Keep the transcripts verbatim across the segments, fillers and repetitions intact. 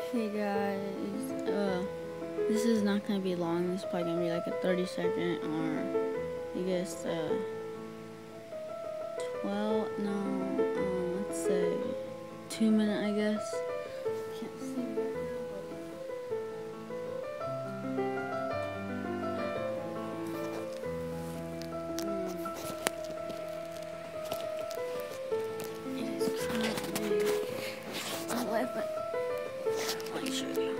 Hey guys, uh, this is not gonna be long. This is probably gonna be like a thirty second or I guess uh, twelve. No, um, let's say two minute. I guess. Can't see right now, but um, it is currently eleven. Let me show you.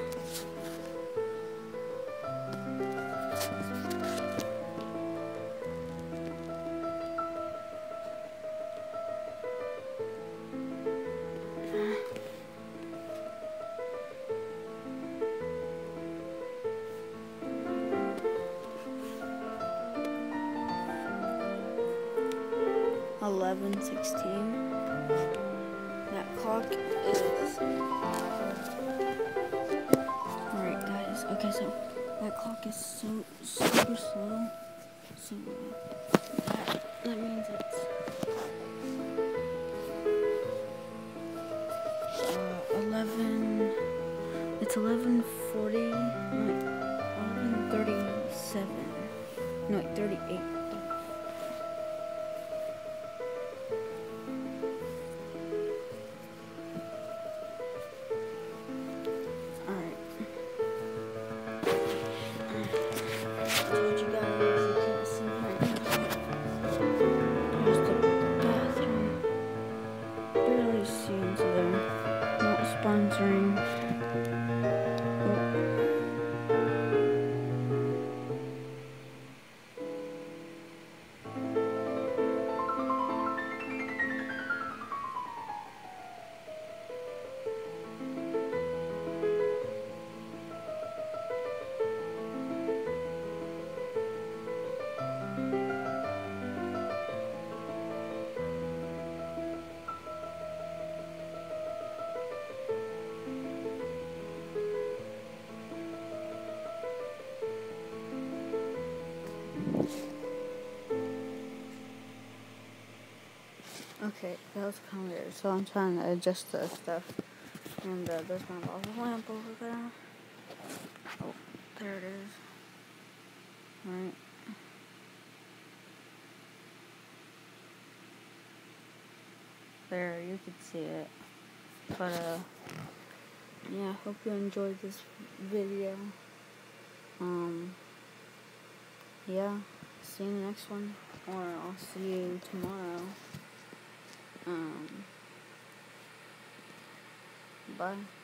eleven sixteen. That clock is alright, guys. Okay, so that clock is so super slow. So uh, that that means it's uh, eleven. It's eleven forty. No, eleven thirty-seven. No, wait, thirty-eight. Sponsoring. Okay, that was kind of weird. So I'm trying to adjust the stuff. And uh, there's my bottle lamp over there. Oh, there it is. Right. There, you can see it. But, uh, yeah, hope you enjoyed this video. Um, yeah, see you in the next one. Or I'll see you tomorrow. Um, bye.